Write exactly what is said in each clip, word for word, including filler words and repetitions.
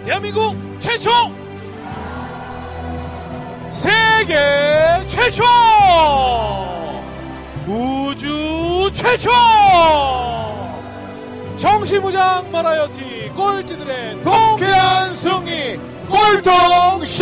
대한민국 최초, 세계 최초, 우주 최초 정신무장 버라이어티 꼴찌들의 통쾌한 승리 꼴통쇼!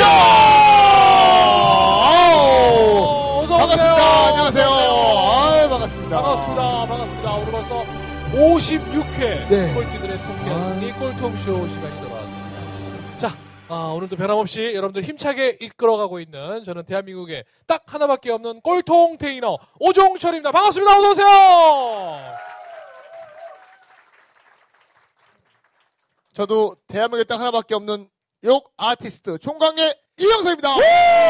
반갑습니다. 안녕하세요. 아유, 반갑습니다. 반갑습니다. 반갑습니다. 오늘 벌써 오십육 회 네. 꼴찌들의 통쾌한 승리 꼴통쇼 시간이 돌아왔습니다. 자, 아, 오늘도 변함없이 여러분들 힘차게 이끌어가고 있는 저는 대한민국에 딱 하나밖에 없는 꼴통 테이너 오종철입니다. 반갑습니다. 어서오세요. 저도 대한민국에 딱 하나밖에 없는 욕 아티스트 총광의 이영석입니다. 아,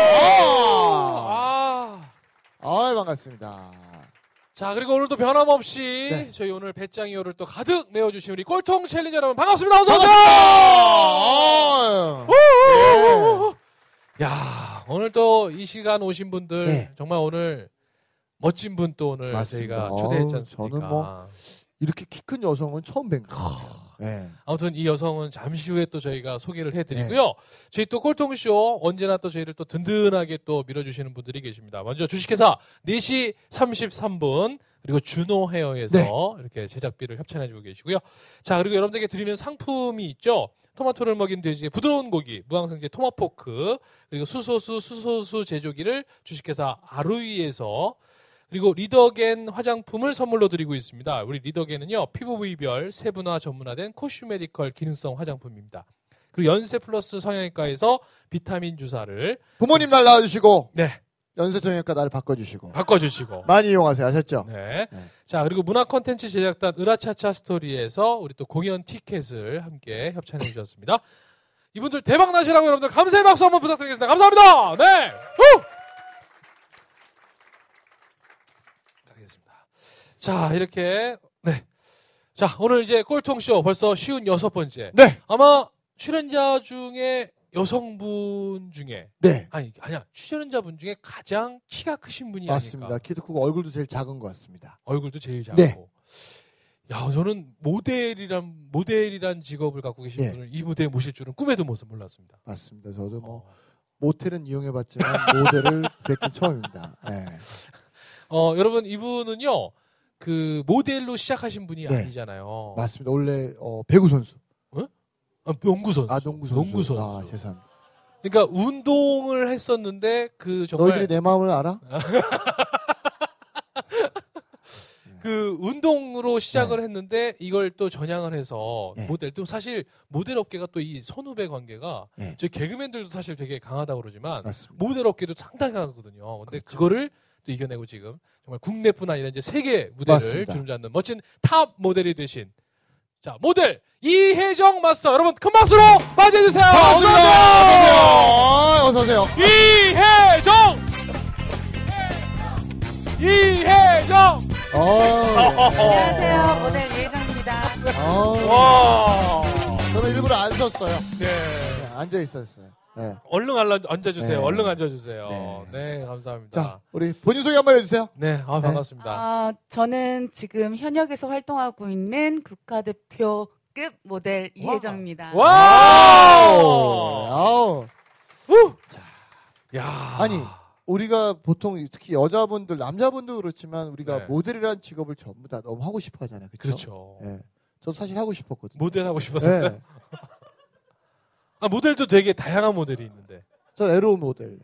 아. 아, 반갑습니다. 자, 그리고 오늘도 변함없이 네. 저희 오늘 배짱이호를 또 가득 메워주신 우리 꼴통 챌린저 여러분 반갑습니다. 어서오세요. 반갑습니다. 네. 야, 오늘 또 이 시간 오신 분들 네. 정말 오늘 멋진 분 또 오늘 맞습니다. 저희가 초대했지 어우, 않습니까? 저는 뭐 이렇게 키 큰 여성은 처음 뵌 것 같아요. 네. 아무튼 이 여성은 잠시 후에 또 저희가 소개를 해드리고요. 네. 저희 또 꼴통쇼 언제나 또 저희를 또 든든하게 또 밀어주시는 분들이 계십니다. 먼저 주식회사 네 시 삼십삼 분 그리고 준호 헤어에서 네. 이렇게 제작비를 협찬해주고 계시고요. 자, 그리고 여러분들에게 드리는 상품이 있죠. 토마토를 먹인 돼지의 부드러운 고기, 무항생제 토마포크, 그리고 수소수, 수소수 제조기를 주식회사 아루이에서 그리고 리더겐 화장품을 선물로 드리고 있습니다. 우리 리더겐은요, 피부 부위별 세분화 전문화된 코슈메디컬 기능성 화장품입니다. 그리고 연세 플러스 성형외과에서 비타민 주사를 부모님 날 낳아주시고 네. 연세 성형외과 날 바꿔주시고 바꿔주시고 많이 이용하세요. 아셨죠? 네. 네. 자, 그리고 문화 콘텐츠 제작단 으라차차 스토리에서 우리 또 공연 티켓을 함께 협찬해 주셨습니다. 이분들 대박 나시라고 여러분들 감사의 박수 한번 부탁드리겠습니다. 감사합니다. 네. 후! 자, 이렇게 네. 자, 오늘 이제 꼴통쇼 벌써 쉬운 여섯 번째. 네. 아마 출연자 중에 여성분 중에 네. 아니 아니야 출연자분 중에 가장 키가 크신 분이 맞습니다. 아닐까. 키도 크고 얼굴도 제일 작은 것 같습니다. 얼굴도 제일 작고. 네. 야, 저는 모델이란 모델이란 직업을 갖고 계신 네. 분을 이 무대에 모실 줄은 꿈에도 몰랐습니다. 맞습니다. 저도 뭐 어. 모텔은 이용해봤지만 모델을 뵙긴 처음입니다. 네. 어, 여러분 이분은요. 그 모델로 시작하신 분이 네. 아니잖아요. 맞습니다. 원래 어, 배구 선수. 어? 아, 농구 선수. 아, 농구 선수. 농구 선수. 아, 죄송합니다. 그러니까 운동을 했었는데 그 정말 너희들이 내 마음을 알아? 그 운동으로 시작을 네. 했는데 이걸 또 전향을 해서 네. 모델 또 사실 모델 업계가 또 이 선후배 관계가 네. 저희 개그맨들도 사실 되게 강하다고 그러지만 맞습니다. 모델 업계도 상당히 강하거든요. 근데 그렇죠. 그거를 또 이겨내고 지금 정말 국내뿐 아니라 이제 세계 무대를 맞습니다. 주름잡는 멋진 탑 모델이 되신 자 모델 이혜정 마스터 여러분 큰 박수로 맞이해 주세요. 반갑습니다. 어서 오세요. 이혜정 이혜정 어, 안녕하세요. 모델 이혜정입니다. 어, 와 저는 일부러 안 섰어요. 네. 네, 앉아 있었어요. 네. 얼른 알라, 앉아주세요. 네. 얼른 앉아주세요. 네, 네, 감사합니다. 자, 우리 본인 소개 한번 해주세요. 네, 아, 반갑습니다. 아, 저는 지금 현역에서 활동하고 있는 국가대표급 모델 이혜정입니다. 와우! 아우. 우! 자, 야. 아니, 우리가 보통 특히 여자분들, 남자분도 그렇지만 우리가 네. 모델이라는 직업을 전부 다 너무 하고 싶어 하잖아요. 그쵸? 그렇죠. 네. 저도 사실 하고 싶었거든요. 모델 하고 싶었었어요? 네. 아, 모델도 되게 다양한 모델이 있는데. 전 에로 모델.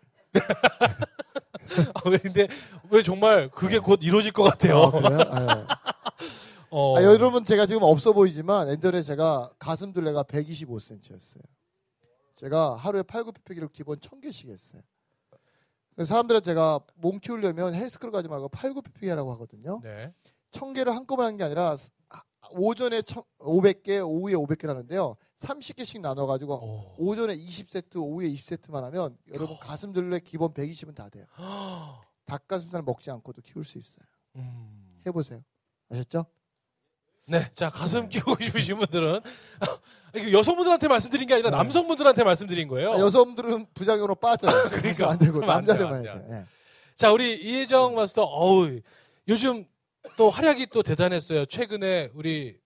아, 왜, 근데, 왜 정말 그게 곧 이루어질 것 같아요. 아, 그래요? 네. 어. 아, 여러분 제가 지금 없어 보이지만 예전에 제가 가슴 둘레가 백이십오 센티미터였어요. 제가 하루에 팔굽혀펴기를 기본 천 개씩 했어요. 그래서 사람들은 제가 몸 키우려면 헬스클럽 가지 말고 팔굽혀펴기 하라고 하거든요. 네. 천 개를 한꺼번에 하는 게 아니라 오전에 오백 개, 오후에 오백 개를 하는데요. 삼십 개씩 나눠가지고 오. 오전에 이십 세트, 오후에 이십 세트만 하면 여러분 가슴 둘레 기본 백이십은 다 돼요. 닭가슴살 먹지 않고도 키울 수 있어요. 음. 해보세요. 아셨죠? 네, 자 가슴 키우고 싶으신 분들은 이거 여성분들한테 말씀드린 게 아니라 네. 남성분들한테 말씀드린 거예요. 아, 여성들은 부작용으로 빠져요. 그러니까. 안 되고 그러면 안 돼요, 남자들만 안 해야 돼요. 돼요. 네. 자, 우리 이혜정 마스터, 어우, 요즘 또 활약이 또 대단했어요. 최근에 우리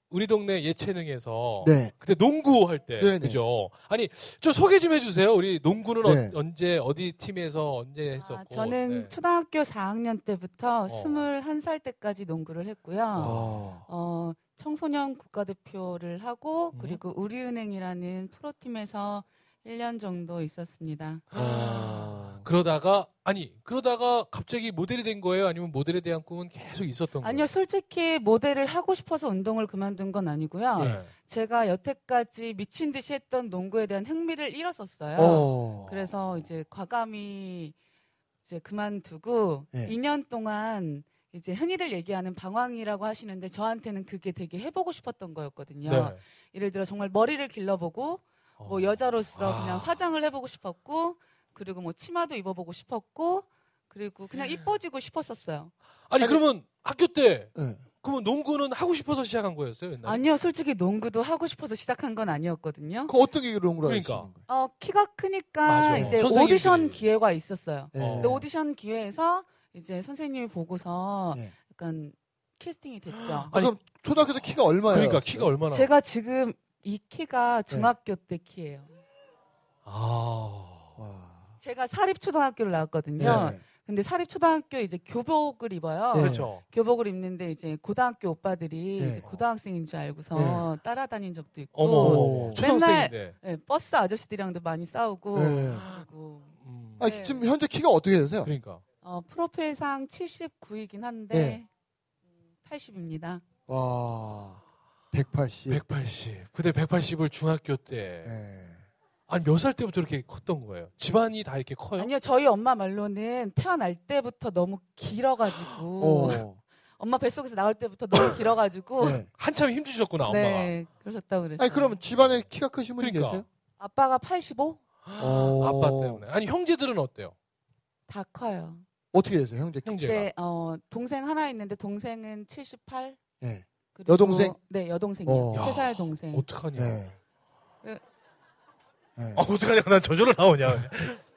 우리 동네 예체능에서 네. 그때 농구 할 때 네네. 그죠? 아니 좀 소개 좀 해주세요. 우리 농구는 네. 어, 언제 어디 팀에서 언제 아, 했었고? 저는 네. 초등학교 사 학년 때부터 어. 스물한 살 때까지 농구를 했고요. 어. 어, 청소년 국가대표를 하고 음. 그리고 우리은행이라는 프로팀에서 일 년 정도 있었습니다. 어. 그러다가 아니 그러다가 갑자기 모델이 된 거예요? 아니면 모델에 대한 꿈은 계속 있었던 거예요? 아니요, 솔직히 모델을 하고 싶어서 운동을 그만둔 건 아니고요. 네. 제가 여태까지 미친 듯이 했던 농구에 대한 흥미를 잃었었어요. 어. 그래서 이제 과감히 이제 그만두고 네. 이 년 동안 이제 흔히들 얘기하는 방황이라고 하시는데 저한테는 그게 되게 해보고 싶었던 거였거든요. 네. 예를 들어 정말 머리를 길러보고 뭐 어. 여자로서 아. 그냥 화장을 해보고 싶었고 그리고 뭐 치마도 입어보고 싶었고 그리고 그냥 이뻐지고 싶었었어요. 아니, 아니, 그러면 학교 때 네. 그러면 농구는 하고 싶어서 시작한 거였어요? 옛날에? 아니요, 솔직히 농구도 하고 싶어서 시작한 건 아니었거든요. 그 어떤 계기로 농구를 그러니까. 하시는 거예요? 어, 키가 크니까 맞아. 이제 선생님들이. 오디션 기회가 있었어요. 네. 어. 근데 오디션 기회에서 이제 선생님이 보고서 네. 약간 캐스팅이 됐죠. 아, 아니, 그럼 초등학교 때 키가 얼마예요? 그러니까 키가 얼마나? 제가 지금 이 키가 중학교 때 키예요. 아. 와. 제가 사립초등학교를 나왔거든요. 네. 근데 사립초등학교 이제 교복을 입어요. 네. 그렇죠. 교복을 입는데 이제 고등학교 오빠들이 네. 이제 고등학생인 줄 알고서 따라다닌 적도 있고 어머, 오. 초등학생인데. 네, 버스 아저씨들이랑도 많이 싸우고 네. 그리고 음. 아, 네. 지금 현재 키가 어떻게 되세요? 그러니까. 어, 프로필상 칠십구이긴 한데 네. 음, 팔십입니다. 와. 백팔십. 백팔십. 그때 백팔십을 중학교 때. 네. 아니, 몇 살 때부터 이렇게 컸던 거예요? 집안이 다 이렇게 커요? 아니요, 저희 엄마 말로는 태어날 때부터 너무 길어가지고 어. 엄마 뱃속에서 나올 때부터 너무 길어가지고 네. 한참 힘주셨구나, 엄마가. 네, 그러셨다고 그랬어요. 아니 그럼 집안에 키가 크신 분이 그러니까. 계세요? 아빠가 팔십오? 어. 아빠 때문에. 아니, 형제들은 어때요? 다 커요. 어떻게 되세요, 형제 키? 형제가. 네, 어, 동생 하나 있는데 동생은 칠십팔. 네. 그리고- 여동생? 네, 여동생이요. 어. 세 살 동생. 어떡하냐. 네. 네. 네. 아, 어떡하냐. 난 저절로 나오냐.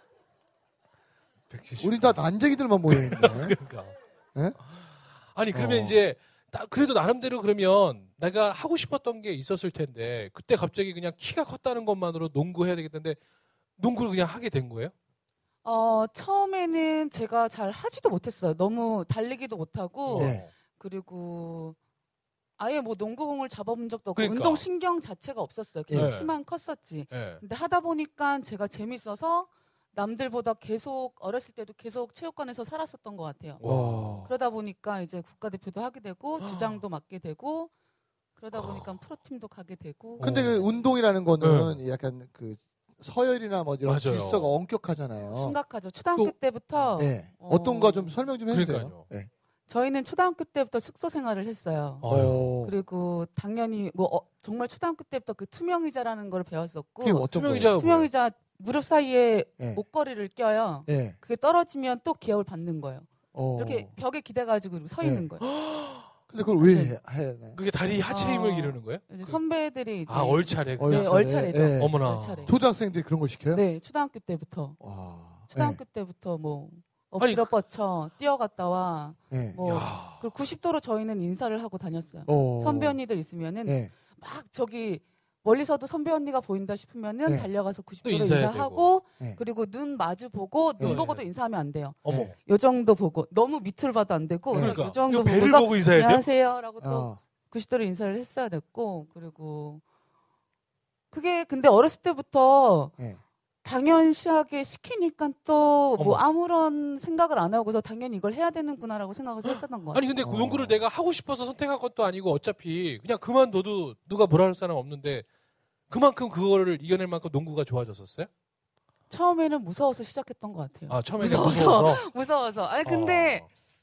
백칠십. 우리 다 난쟁이들만 모여 있네. 그러니까. 네? 아니, 그러면 어. 이제, 나- 그래도 나름대로 그러면 내가 하고 싶었던 게 있었을 텐데, 그때 갑자기 그냥 키가 컸다는 것만으로 농구해야 되겠는데, 농구를 그냥 하게 된 거예요? 어, 처음에는 제가 잘 하지도 못했어요. 너무 달리기도 못하고 네. 그리고 아예 뭐 농구공을 잡아본 적도 없고 그러니까. 운동 신경 자체가 없었어요. 그냥 네. 키만 컸었지. 예. 근데 하다 보니까 제가 재밌어서 남들보다 계속 어렸을 때도 계속 체육관에서 살았었던 것 같아요. 와. 그러다 보니까 이제 국가대표도 하게 되고 주장도 맡게 되고 그러다 보니까 프로팀도 가게 되고 근데 어. 그 운동이라는 거는 약간 그 서열이나 뭐 이런 맞아요. 질서가 엄격하잖아요. 심각하죠. 초등학교 또- 때부터 네. 어. 어떤가 좀 설명 좀 해주세요. 그러니까요. 네. 저희는 초등학교 때부터 숙소 생활을 했어요. 어휴. 어. 그리고 당연히 뭐 어, 정말 초등학교 때부터 그 투명의자라는 걸 배웠었고 그게 어떤 투명의자가 뭐예요? 투명의자 무릎 사이에 네. 목걸이를 껴요. 네. 그게 떨어지면 또 기합을 받는 거예요. 어. 이렇게 벽에 기대가지고 이렇게 서 네. 있는 거예요. 근데 그걸 왜 해- 해야 그게 다리 하체 어. 힘을 기르는 거예요? 이제 선배들이 이제 아, 얼차례. 어, 네, 얼차례. 얼차례죠. 네. 어머나. 얼차례. 초등학생들이 그런 걸 시켜요? 네, 초등학교 때부터 와. 초등학교 때부터 뭐 엎드려 뻗쳐 뛰어갔다 와. 네. 뭐 야. 그리고 구십 도로 저희는 인사를 하고 다녔어요. 어. 선배 언니들 있으면은 네. 막 저기 멀리서도 선배 언니가 보인다 싶으면은 네. 달려가서 구십 또 도로 인사해야 인사하고 네. 그리고 눈 마주 보고 눈 네. 보고도 인사하면 안 돼요. 어머. 네. 요 정도 보고 너무 밑을 봐도 안 되고 네. 그러니까. 요 정도 이거 배를 보고서 보고 인사해야 돼요? 안녕하세요라고 또 어. 구십 도로 인사를 했어야 됐고 그리고 그게 근데 어렸을 때부터 네. 당연시하게 시키니까 또 어머. 뭐 아무런 생각을 안 하고서 당연히 이걸 해야 되는구나라고 생각해서 했었던 것 같아요. 아니, 근데 그 어. 농구를 내가 하고 싶어서 선택한 것도 아니고 어차피 그냥 그만둬도 누가 뭐라 할 사람 없는데 그만큼 그거를 이겨낼 만큼 농구가 좋아졌었어요? 처음에는 무서워서 시작했던 것 같아요. 아, 처음에는 무서워서. 무서워서. 무서워서. 아니 근데 어.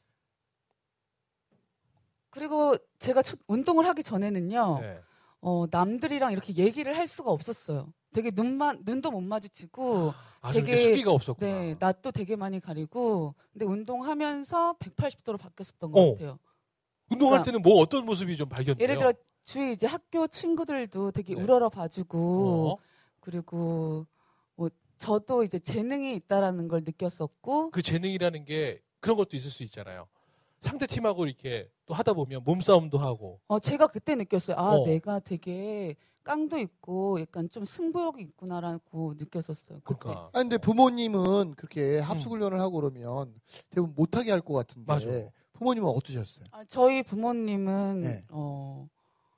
그리고 제가 첫- 운동을 하기 전에는요. 네. 어, 남들이랑 이렇게 얘기를 할 수가 없었어요. 되게 눈만 눈도 못 마주치고 아, 좀 이렇게 되게- 수기가 없었구나. 네, 낯도 되게 많이 가리고 근데 운동하면서 백팔십 도로 바뀌었었던 것 어. 같아요. 운동할 그러니까 때는 뭐 어떤 모습이 좀 발견돼요? 예를 들어 주위 이제 학교 친구들도 되게 네. 우러러 봐주고 어? 그리고 뭐 저도 이제 재능이 있다라는 걸 느꼈었고 그 재능이라는 게 그런 것도 있을 수 있잖아요. 상대 팀하고 이렇게 또 하다 보면 몸싸움도 하고. 어, 제가 그때 느꼈어요. 아, 어. 내가 되게 깡도 있고 약간 좀 승부욕이 있구나라고 느꼈었어요. 그때. 그러니까. 아 근데 부모님은 그렇게 합숙 훈련을 하고 그러면 대부분 못하게 할 것 같은데 맞아. 부모님은 어떠셨어요? 아, 저희 부모님은 네. 어,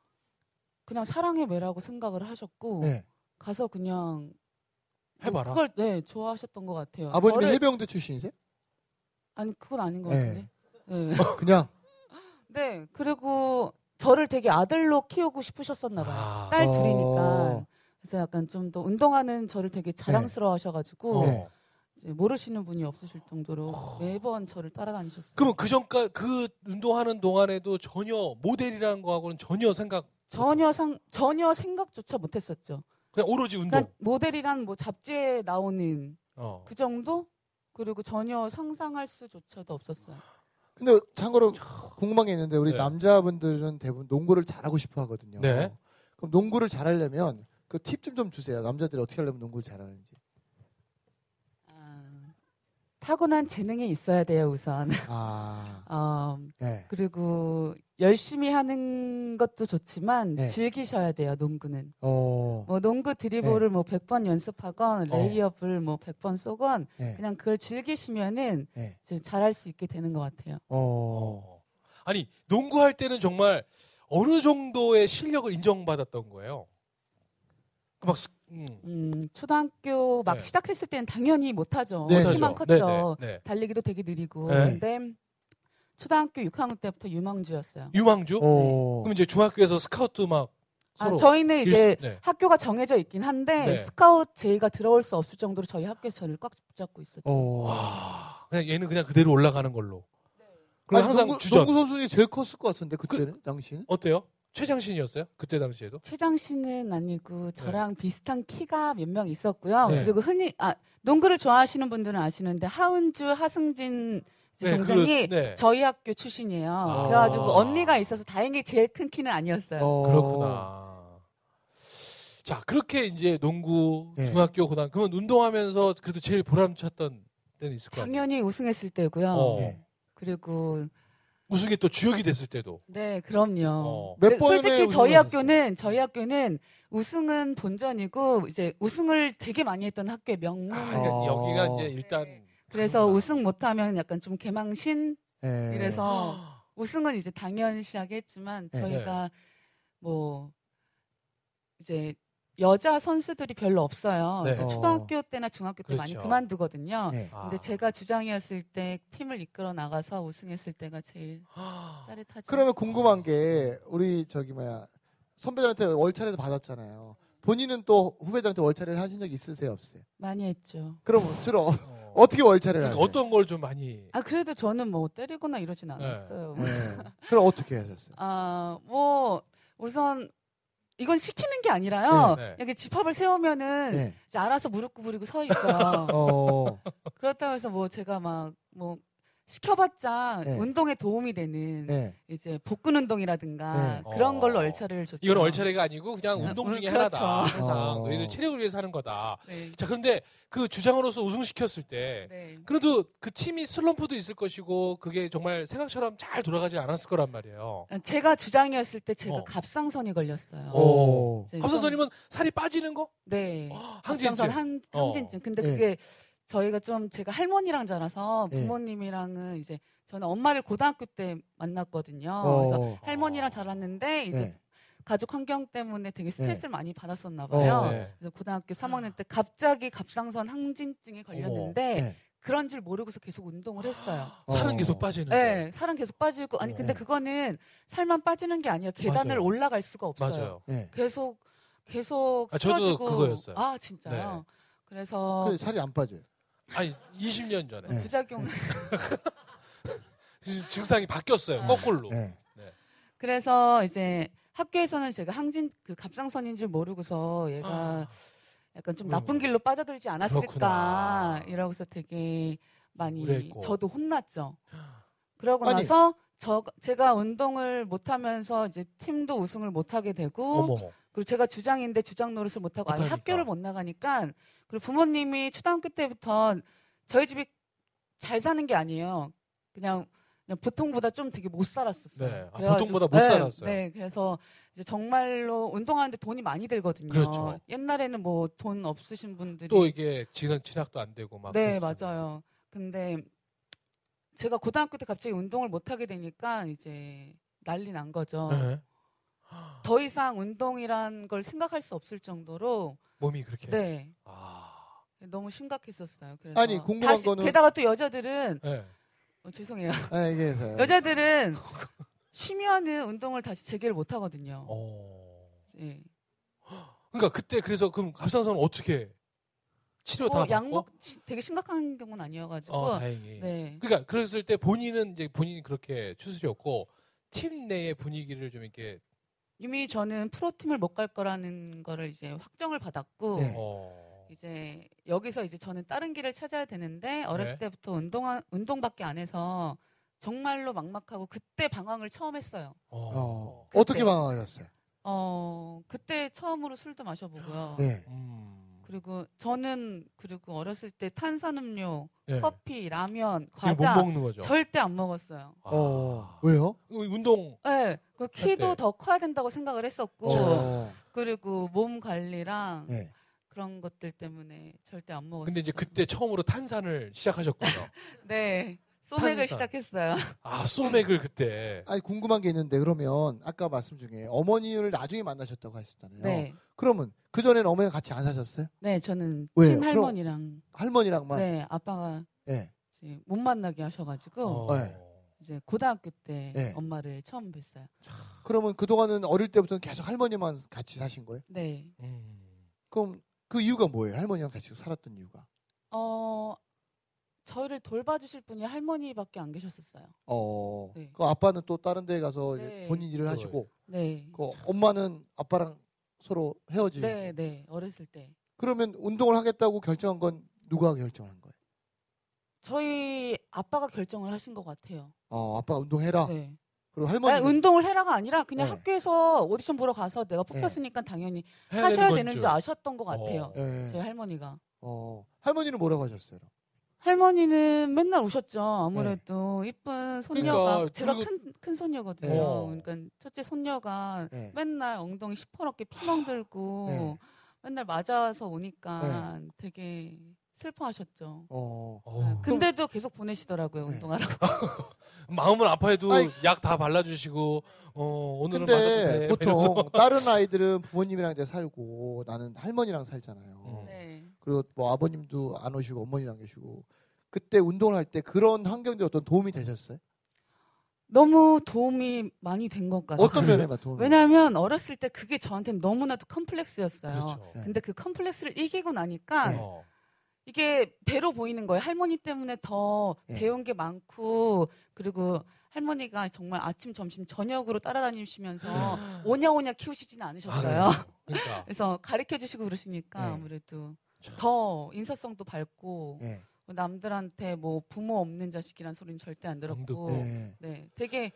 그냥 사랑의 매라고 생각을 하셨고 네. 가서 그냥 해봐라. 그걸 네 좋아하셨던 것 같아요. 아버님이 저를- 해병대 출신이세요? 아니 그건 아닌 것 네. 같은데. 네. 그냥 네 그리고 저를 되게 아들로 키우고 싶으셨었나 봐요. 아. 딸 어. 둘이니까. 그래서 약간 좀 더 운동하는 저를 되게 자랑스러워하셔가지고 네. 이제 모르시는 분이 없으실 정도로 매번 저를 따라다니셨어요. 그러면 그 전까 그 운동하는 동안에도 전혀 모델이라는 거하고는 전혀 생각 전혀 상 전혀 생각조차 못했었죠. 그냥 오로지 운동. 그러니까 모델이란 뭐 잡지에 나오는 어. 그 정도? 그리고 전혀 상상할 수조차도 없었어요. 근데 참고로 궁금한 게 있는데 우리 네. 남자분들은 대부분 농구를 잘하고 싶어 하거든요. 네. 그럼 농구를 잘하려면 그 팁 좀 좀 주세요. 남자들이 어떻게 하려면 농구를 잘하는지. 아, 타고난 재능이 있어야 돼요, 우선. 아, 어, 네. 그리고 열심히 하는 것도 좋지만 네. 즐기셔야 돼요, 농구는. 어, 뭐 농구 드리블을 뭐 백 번 연습하건 어. 레이업을 뭐 백 번 쏘건 네. 그냥 그걸 즐기시면은 네. 이제 잘할 수 있게 되는 것 같아요. 어, 어. 아니 농구할 때는 정말 어느 정도의 실력을 인정받았던 거예요. 막 스- 음. 음, 초등학교 막 네. 시작했을 때는 당연히 못하죠. 네. 키만 못하죠. 컸죠. 네, 네, 네. 달리기도 되게 느리고. 네. 근데 초등학교 육 학년 때부터 유망주였어요. 유망주? 어, 그럼 이제 중학교에서 스카우트 막 서로 아, 저희는 이제 일- 네. 학교가 정해져 있긴 한데 네. 스카우트 제의가 들어올 수 없을 정도로 저희 학교에서 저를 꽉 붙잡고 있었죠. 어. 와, 그냥 얘는 그냥 그대로 올라가는 걸로. 그럼 아니, 항상 농구, 주전. 농구 선수 중에 제일 컸을 것 같은데 그때는 당시는? 어때요? 최장신이었어요? 그때 당시에도? 최장 씨는 아니고 저랑 비슷한 키가 몇 명 있었고요. 네. 그리고 흔히 아 농구를 좋아하시는 분들은 아시는데 하은주, 하승진 이제 동생이 그, 네. 저희 학교 출신이에요. 아. 그래가지고 언니가 있어서 다행히 제일 큰 키는 아니었어요. 어. 그렇구나. 자, 그렇게 이제 농구, 네. 중학교, 고등학교, 그러면 운동하면서 그래도 제일 보람찼던 때는 있을 거 아니에요? 당연히 우승했을 때고요. 어. 네. 그리고 우승이 또 주역이 됐을 때도. 네, 그럼요. 어. 몇 그 번의 솔직히 우승을 저희 하셨어요? 학교는 저희 학교는 우승은 본전이고 이제 우승을 되게 많이 했던 학교의 명문. 아, 그러니까 어. 여기가 이제 일단 네. 그래서 가는구나. 우승 못하면 약간 좀 개망신. 네. 이래서 우승은 이제 당연시하게 했지만 네. 저희가 뭐 이제 여자 선수들이 별로 없어요. 네. 그래서 어. 초등학교 때나 중학교 때 많이 그렇죠. 그만두거든요. 네. 아. 근데 제가 주장이었을 때 팀을 이끌어 나가서 우승했을 때가 제일 아. 짜릿하죠. 그러면 궁금한 게 우리 저기 뭐야 선배들한테 월차례도 받았잖아요. 본인은 또 후배들한테 월차례를 하신 적 있으세요, 없어요? 많이 했죠. 그럼 주로 어, 어. 어떻게 월차례를 그러니까 하세요? 어떤 걸 좀 많이 아 그래도 저는 뭐 때리거나 이러진 않았어요. 네. 그럼 어떻게 하셨어요? 아 뭐 우선 이건 시키는 게 아니라요. 네, 네. 이렇게 집합을 세우면은 네. 이제 알아서 무릎 구부리고 서 있어요. 어, 그렇다고 해서 뭐 제가 막 뭐 시켜봤자 네. 운동에 도움이 되는 네. 이제 복근 운동이라든가 네. 그런 어. 걸로 얼차를 줬죠. 이건 얼차례가 아니고 그냥 네. 운동 중에 음, 그렇죠. 하나다. 항상 어. 너희들 체력을 위해서 하는 거다. 네. 자, 그런데 그 주장으로서 우승시켰을 때 네. 그래도 그 팀이 슬럼프도 있을 것이고 그게 정말 생각처럼 잘 돌아가지 않았을 거란 말이에요. 제가 주장이었을 때 제가 어. 갑상선이 걸렸어요. 오. 이제 감사선님은 살이 빠지는 거? 네. 항진증. 갑상선 한, 어. 항진증. 근데 네. 그게 저희가 좀 제가 할머니랑 자라서 네. 부모님이랑은 이제 저는 엄마를 고등학교 때 만났거든요. 어. 그래서 할머니랑 자랐는데 이제 네. 가족 환경 때문에 되게 스트레스를 많이 받았었나 어. 봐요. 네. 그래서 고등학교 삼 학년 때 갑자기 갑상선 항진증에 걸렸는데 네. 그런 줄 모르고서 계속 운동을 했어요. 살은 어. 계속 빠지는데. 네, 살은 계속 빠지고 아니 근데 네. 그거는 살만 빠지는 게 아니라 계단을 맞아요. 올라갈 수가 없어요. 맞아요. 네. 계속 계속 아, 저도 쓰러지고 그거였어요. 아 진짜요. 네. 그래서 근데 살이 안 빠져요. 아니 이십 년 전에 네. 부작용 증상이 바뀌었어요. 아. 거꾸로. 네. 그래서 이제 학교에서는 제가 항진 그 갑상선인 줄 모르고서 얘가 약간 좀 왜, 나쁜 왜? 길로 빠져들지 않았을까 그렇구나. 이러고서 되게 많이 우려했고. 저도 혼났죠. 그러고 아니. 나서 저 제가 운동을 못하면서 이제 팀도 우승을 못하게 되고 어머머. 그리고 제가 주장인데 주장 노릇을 못하고 아예 못하니까. 학교를 못 나가니까 그리고 부모님이 초등학교 때부터 저희 집이 잘 사는 게 아니에요. 그냥 그냥 보통보다 좀 되게 못 살았었어요. 네. 아, 그래가지고- 보통보다 못 네, 살았어요. 네, 그래서 이제 정말로 운동하는데 돈이 많이 들거든요. 그렇죠. 옛날에는 뭐 돈 없으신 분들이 또 이게 진학 진학도 안 되고 막. 네, 그랬었잖아요. 맞아요. 근데 제가 고등학교 때 갑자기 운동을 못 하게 되니까 이제 난리 난 거죠. 네. 더 이상 운동이란 걸 생각할 수 없을 정도로 몸이 그렇게. 네. 아. 너무 심각했었어요. 그래서 아니, 궁금한 다시- 거는- 게다가 또 여자들은 네. 어, 죄송해요. 아, 얘기해서요. 여자들은 쉬면은 운동을 다시 재개를 못 하거든요. 어. 예. 그러니까 그때 그래서 그럼 갑상선은 어떻게 치료 다 뭐 받고? 약먹 시- 되게 심각한 경우는 아니어가지고 어, 다행히. 네. 그러니까 그랬을 때 본인은 이제 본인이 그렇게 추스렸고 팀 내의 분위기를 좀 이렇게 이미 저는 프로팀을 못 갈 거라는 거를 이제 확정을 받았고 네. 어. 이제 여기서 이제 저는 다른 길을 찾아야 되는데 어렸을 네. 때부터 운동 운동밖에 안 해서 정말로 막막하고 그때 방황을 처음 했어요. 어. 어, 그때. 어떻게 방황하셨어요? 어 그때 처음으로 술도 마셔보고요. 네. 음. 그리고 저는 그리고 어렸을 때 탄산음료, 네. 커피, 라면, 그게 못 과자 먹는 거죠. 절대 안 먹었어요. 아. 어, 왜요? 운동 네, 그 키도 때. 더 커야 된다고 생각을 했었고 어, 그리고 몸 관리랑 네. 그런 것들 때문에 절대 안 먹었어요. 근데 이제 그때 처음으로 탄산을 시작하셨군요. 네 소맥을 탄산. 시작했어요. 아, 소맥을 그때. 아니 궁금한 게 있는데 그러면 아까 말씀 중에 어머니를 나중에 만나셨다고 하셨잖아요. 네, 그러면 그 전에는 어머니랑 같이 안 사셨어요? 네 저는 왜요? 친할머니랑 할머니랑만. 네 아빠가 네. 이제 못 만나게 하셔가지고 어. 네. 이제 고등학교 때 네. 엄마를 처음 뵀어요. 그러면 그 동안은 어릴 때부터는 계속 할머니만 같이 사신 거예요? 네, 음. 그럼 그 이유가 뭐예요? 할머니랑 같이 살았던 이유가? 어 저희를 돌봐주실 분이 할머니밖에 안 계셨었어요. 어. 네. 그 아빠는 또 다른 데 가서 이제 네. 본인 일을 네. 하시고, 네, 그 엄마는 아빠랑 서로 헤어지고. 네, 네 어렸을 때 그러면 운동을 하겠다고 결정한 건 누가 결정한 거예요? 저희 아빠가 결정을 하신 것 같아요. 어, 아빠가 운동해라. 네. 그리고 할머니. 아니, 운동을 해라가 아니라 그냥 네. 학교에서 오디션 보러 가서 내가 뽑혔으니까 당연히 해야 하셔야 건 되는 줄 아셨던 것 같아요. 어. 예. 저희 할머니가. 어, 할머니는 뭐라고 하셨어요? 할머니는 맨날 우셨죠. 아무래도 이쁜 손녀가 그러니까, 제가 그리고- 큰, 큰 손녀거든요. 네. 어. 그러니까 첫째 손녀가 네. 맨날 엉덩이 시퍼렇게 피멍 들고 네. 맨날 맞아서 오니까 되게 슬퍼하셨죠. 어. 어. 네. 근데도 계속 보내시더라고요. 네. 운동하라고. 마음은 아파해도 아이. 약 다 발라주시고 어, 오늘은 맞아도 근데 돼. 보통 이러면서. 다른 아이들은 부모님이랑 이제 살고 나는 할머니랑 살잖아요. 음. 네. 그리고 뭐 아버님도 안 오시고 어머니랑 계시고 그때 운동을 할 때 그런 환경들이 어떤 도움이 되셨어요? 너무 도움이 많이 된 것 같아요. 어떤 면에만 도움이? 왜냐하면 어렸을 때 그게 저한테는 너무나도 컴플렉스였어요. 그렇죠. 네. 근데 그 컴플렉스를 이기고 나니까 네. 어. 이게 배로 보이는 거예요. 할머니 때문에 더 네. 배운 게 많고 그리고 할머니가 정말 아침, 점심, 저녁으로 따라다니시면서 오냐오냐 키우시지는 않으셨어요. 아, 그러니까. 그래서 가르쳐 주시고 그러시니까 네. 아무래도 더 인사성도 밝고 예. 남들한테 뭐 부모 없는 자식이란 소리는 절대 안 안 들었고 예. 네, 되게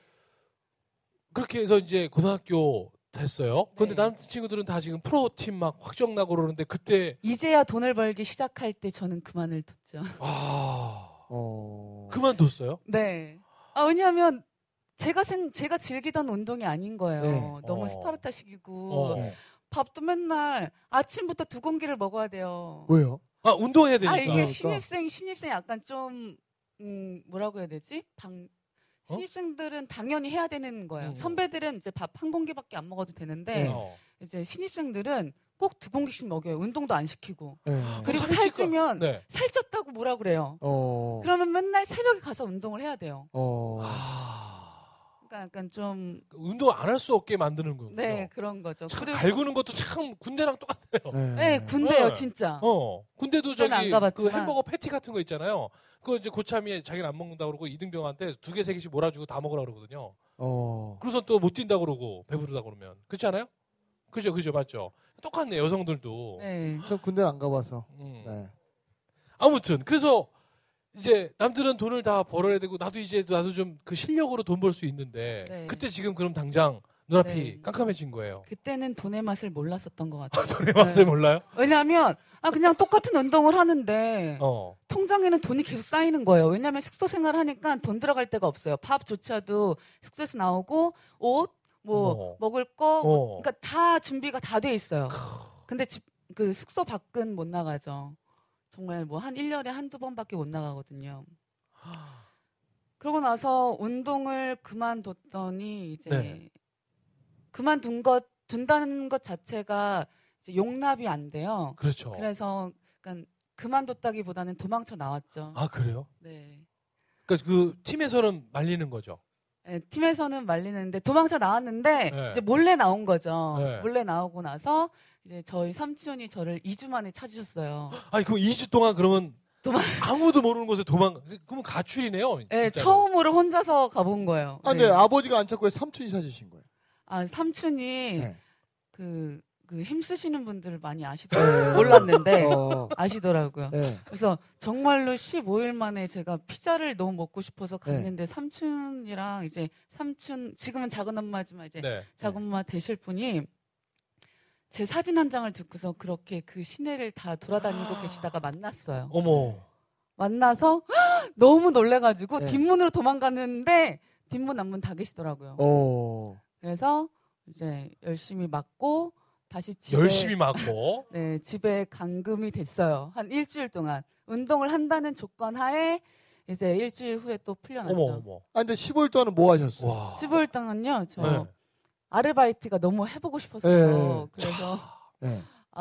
그렇게 해서 이제 고등학교 됐어요. 근데 네. 남친구들은 다 지금 프로팀 막 확정 나고 그러는데 그때 이제야 돈을 벌기 시작할 때 저는 그만을 뒀죠. 아 어. 그만뒀어요? 네. 아, 왜냐하면 제가 생 제가 즐기던 운동이 아닌 거예요. 네. 너무 어. 스파르타식이고 어. 예. 밥도 맨날 아침부터 두 공기를 먹어야 돼요. 왜요? 아 운동해야 되니까. 아 이게 그러니까. 신입생 신입생 약간 좀 음, 뭐라고 해야 되지? 방 어? 신입생들은 당연히 해야 되는 거예요. 음. 선배들은 이제 밥 한 공기밖에 안 먹어도 되는데 네. 어. 이제 신입생들은 꼭 두 공기씩 먹여요. 운동도 안 시키고. 예. 그리고 살찌니까- 살찌면 네. 살쪘다고 뭐라 그래요. 어. 그러면 맨날 새벽에 가서 운동을 해야 돼요. 어. 아 그러니까 약간 좀 운동 안 할 수 없게 만드는 거군요. 네, 그런 거죠. 참 그리고 갈구는 것도 참 군대랑 똑같네요. 네. 네, 군대요, 네. 진짜. 어, 군대도 저는 저기 안 가봤지만. 그 햄버거 패티 같은 거 있잖아요. 그거 이제 고참이 자기는 안 먹는다 그러고 이등병한테 두 개 세 개씩 몰아주고 다 먹으라 그러거든요. 어. 그래서 또 못 뛴다 그러고 배부르다 그러면 그렇지 않아요? 그죠, 그죠, 맞죠. 똑같네 여성들도. 네. 저 군대를 안 가봐서. 음. 네. 아무튼 그래서 이제 남들은 돈을 다 벌어야 되고 나도 이제 나도 좀 그 실력으로 돈 벌 수 있는데 네. 그때 지금 그럼 당장 눈앞이 네. 깜깜해진 거예요. 그때는 돈의 맛을 몰랐었던 것 같아요. 돈의 맛을 네. 몰라요? 왜냐하면 아 그냥 똑같은 운동을 하는데 어. 통장에는 돈이 계속 쌓이는 거예요. 왜냐하면 숙소 생활을 하니까 돈 들어갈 데가 없어요. 밥조차도 숙소에서 나오고 옷, 뭐 어머. 먹을 거, 뭐, 어. 그러니까 다 준비가 다 돼 있어요. 근데 집 그 숙소 밖은 못 나가죠. 정말 뭐 한 일 년에 한두 번밖에 못 나가거든요. 그러고 나서 운동을 그만뒀더니 이제 네. 그만둔 것 둔다는 것 자체가 이제 용납이 안 돼요. 그렇죠. 그래서 그러니까 그만뒀다기보다는 도망쳐 나왔죠. 아 그래요? 네. 그러니까 그 팀에서는 말리는 거죠. 네, 팀에서는 말리는데 도망쳐 나왔는데 네. 이제 몰래 나온 거죠. 네. 몰래 나오고 나서 이제 저희 삼촌이 저를 이 주 만에 찾으셨어요. 아니 그럼 이 주 동안 그러면 도망- 아무도 모르는 곳에 도망. 그러면 가출이네요. 네, 진짜로. 처음으로 혼자서 가본 거예요. 아, 네. 근데 아버지가 안 찾고 왜 삼촌이 찾으신 거예요? 아, 삼촌이 네. 그, 그 힘쓰시는 분들을 많이 아시더라고요. 몰랐는데 어, 아시더라고요. 네. 그래서 정말로 십오 일 만에 제가 피자를 너무 먹고 싶어서 네. 갔는데 삼촌이랑 이제 삼촌 지금은 작은 엄마지만 이제 네. 작은 엄마 되실 분이 제 사진 한 장을 듣고서 그렇게 그 시내를 다 돌아다니고 계시다가 만났어요. 어머. 만나서 너무 놀래가지고 네. 뒷문으로 도망갔는데 뒷문 앞문 다 계시더라고요. 어. 그래서 이제 열심히 맞고 다시 집에 열심히 맞고. 네, 집에 감금이 됐어요. 한 일주일 동안 운동을 한다는 조건 하에 이제 일주일 후에 또 풀려났죠. 어머 어머. 아, 근데 십오 일 동안은 뭐 하셨어요? 와. 십오 일 동안요. 저 네. 아르바이트가 너무 해보고 싶었어요. 네. 그래서 네.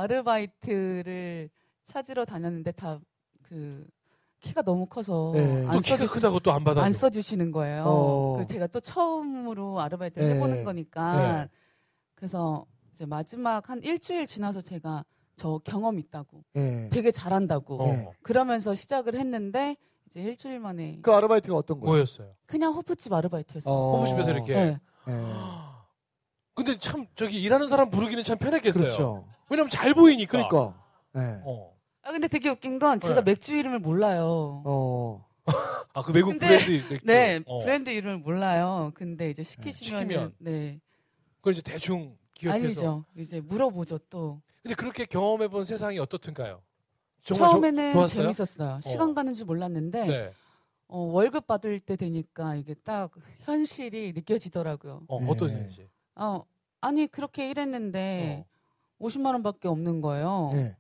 아르바이트를 찾으러 다녔는데 다 그 키가 너무 커서 네. 또 안, 키가 써주시, 크다고 또 안 받아. 안 써주시는 거예요. 어. 그래서 제가 또 처음으로 아르바이트를 네. 해보는 거니까 네. 그래서 이제 마지막 한 일주일 지나서 제가 저 경험 있다고 네. 되게 잘한다고 어. 네. 그러면서 시작을 했는데 이제 일주일 만에 그 아르바이트가 어떤 거예요? 뭐였어요? 그냥 호프집 아르바이트였어요. 어. 호프집에서 이렇게. 네. 네. 근데 참 저기 일하는 사람 부르기는 참 편했겠어요. 그렇죠. 왜냐면 잘 보이니까. 그러니까. 네. 어. 아 근데 되게 웃긴 건 제가 네. 맥주 이름을 몰라요. 어. 아 그 외국 근데- 브랜드 맥주. 네, 어. 브랜드 이름을 몰라요. 근데 이제 시키시면 시키면. 네. 그걸 이제 대충 기억해서. 아니죠. 이제 물어보죠 또. 근데 그렇게 경험해본 세상이 어떻든가요? 정말 처음에는 조, 좋았어요? 재밌었어요. 시간 가는 줄 몰랐는데 네. 어, 월급 받을 때 되니까 이게 딱 현실이 느껴지더라고요. 어, 네. 어떤 일인지. 어, 아니 그렇게 일했는데 어. 오십만 원밖에 없는 거예요. 네.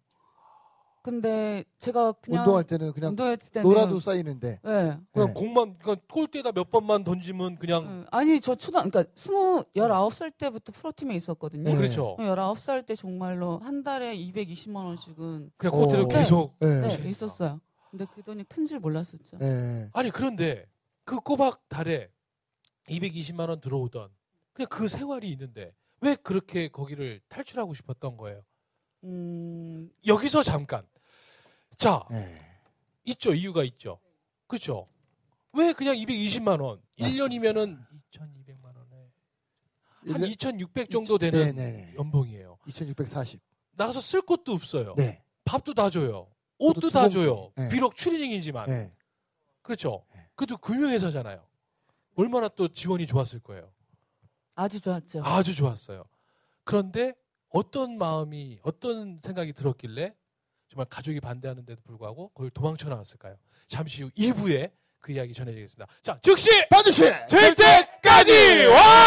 근데 제가 그냥 운동할 때는 그냥 운동할 때는 놀아도 쌓이는데. 네. 그냥 네. 공만 그냥 골대에다 몇 번만 던지면 그냥 네. 아니 저 초등 그러니까 스무 열아홉 살 때부터 프로팀에 있었거든요. 네. 그렇죠. 열아홉 살 때 정말로 한 달에 이백이십만 원씩은 그냥 골대로 어. 계속. 네. 네, 네. 재밌다. 있었어요. 근데 그 돈이 큰 줄 몰랐었죠. 네. 아니 그런데 그 꼬박 달에 이백이십만 원 들어오던 그냥 그 생활이 있는데 왜 그렇게 거기를 탈출하고 싶었던 거예요? 음, 여기서 잠깐. 자, 네. 있죠. 이유가 있죠. 그렇죠. 왜 그냥 이백이십만 원? 맞습니다. 일 년이면은 이천이백만 원에 한 일 년- 이천육백 정도 되는 네네. 연봉이에요. 이천육백사십. 나가서 쓸 것도 없어요. 네. 밥도 다 줘요. 옷도 두 다 번- 줘요. 네. 비록 추리닝이지만. 네. 그렇죠. 네. 그래도 금융회사잖아요. 얼마나 또 지원이 좋았을 거예요. 아주 좋았죠. 아주 좋았어요. 그런데 어떤 마음이 어떤 생각이 들었길래 정말 가족이 반대하는데도 불구하고 거기 도망쳐 나왔을까요? 잠시 후 이 부에 그 이야기 전해드리겠습니다. 자, 즉시 반드시 될 때까지 와!